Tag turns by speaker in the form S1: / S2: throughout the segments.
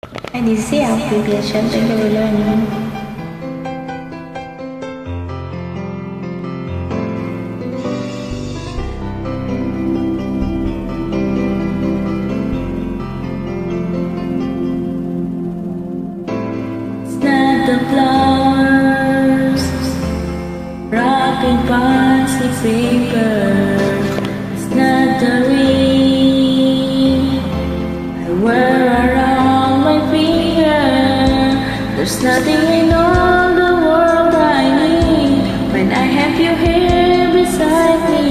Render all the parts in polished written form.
S1: And this is our application. Thank you for learning. Snap the flowers, wrapping fancy paper. Snap the ring I wear around my finger. There's nothing in all the world I need when I have you here beside me.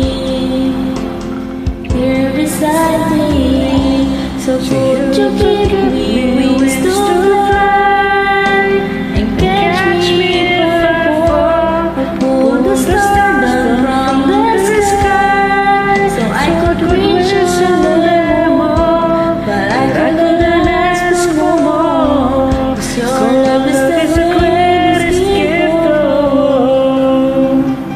S1: Here beside me. So would you give me wings to fly and catch me if I fall, or pull the star down from the sky, so I could reach you more, but I couldn't ask for more, 'cause your love is the greatest gift of all.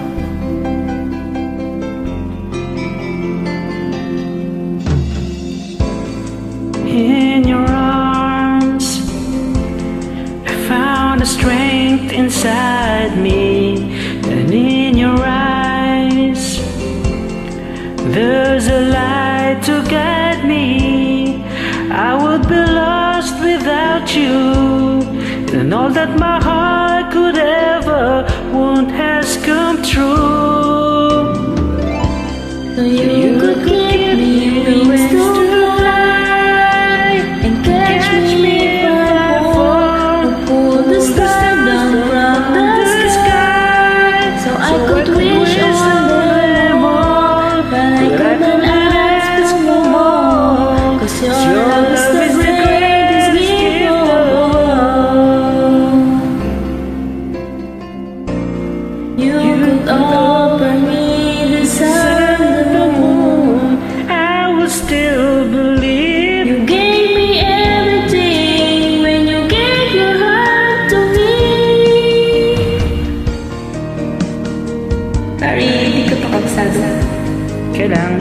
S2: In your arms, I found a strength inside me, and in your eyes, there's a light to guide me. I would be lost without you, and all that my heart could ever want has come true.
S1: So you could give me wings to fly and catch me if I fall, or pull the star down from the sky, so I could wish on them all, but I couldn't ask for more, 'cause your love is the greatest gift of all. You could offer me the sun, the moon,
S2: I would still believe.
S1: you gave me everything when you gave your heart to me. Sorry, hindi ko pa kabisado.
S2: Kailang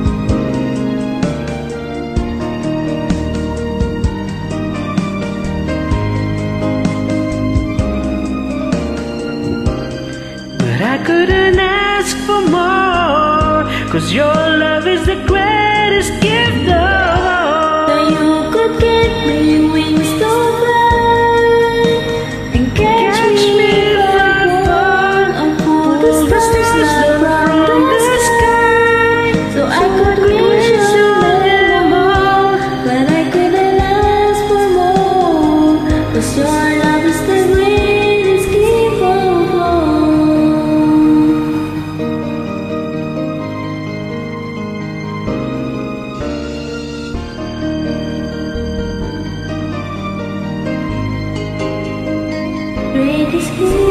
S2: but I couldn't ask for more, 'cause your love is the greatest gift of all.
S1: So you could give me wings to fly and catch me if I fall, or pull the stars down from the sky, so I could wish on them all, but I couldn't ask for more, 'cause your love is the greatest gift of all. Greatest gift.